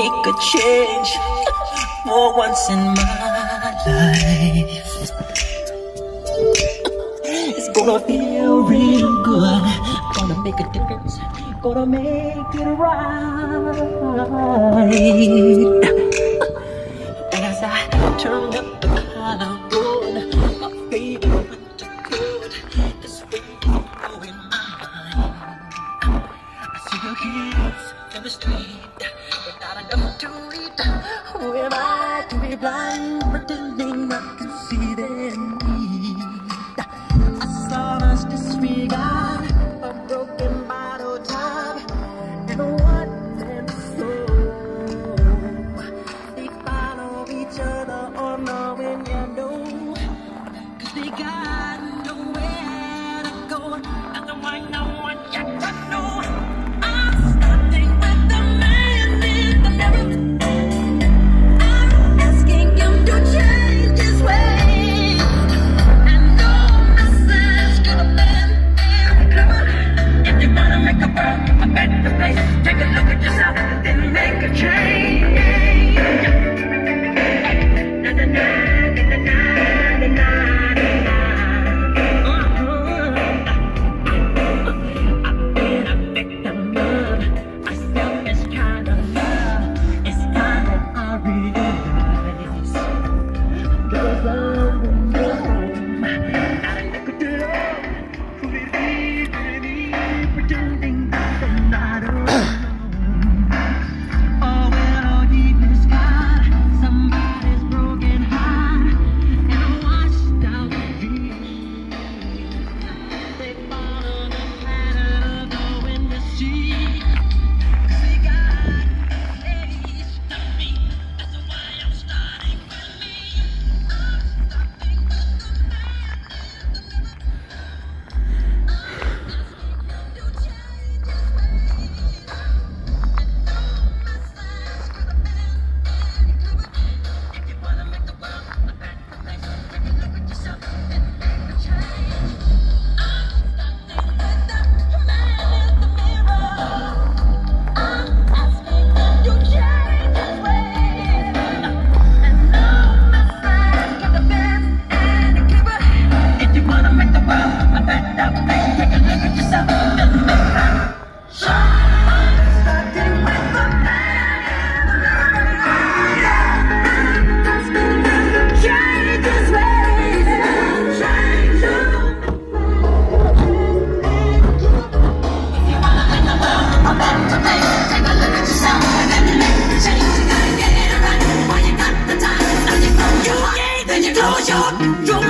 make a change for once in my life. It's gonna feel real good. Gonna make a difference. Gonna make it right. As I turn up the collarbone, my favorite winter coat, this way is blowing my mind. I see the kids in the street without enough to eat. Who am I to be blind, pretending not to see their need? I saw us disregard a broken bottle top and what and so they follow each other or knowing you know, 'cause they got nowhere to go. That's why no one yet to know. I'm starting with the man in the mirror. I'm asking him to change his ways. And no message could have been any clearer. If you wanna make a world a better place, take a look at yourself and then make a change. Na na na na na na na na. I've been a victim of a selfish kind of love. It's time that I realize there's love in your home. Not a liquor to love, who believe pretending that they're not alone. Oh, well, deep in the sky, somebody's broken heart and washed out dreams. They follow the pattern of the wind to sea. 'Cause they got a place to be. That's why I'm starting with me. I'm starting with the man in the mirror. I'm asking him to change his ways. And no message could have been any clearer. If you wanna make the world a better place, take a look at yourself and make a change. I'm starting with the man in the mirror. I'm asking him to change his ways. And no message could have been any clearer. If you wanna make the world a better place, take a look at yourself and make a change. I'm starting with the man in the mirror. I'm asking him to change his ways. Change them. If you wanna make the world a better place, take a look at yourself and then make a change. You gotta get it right while you got the time. Now you close your heart, then you close your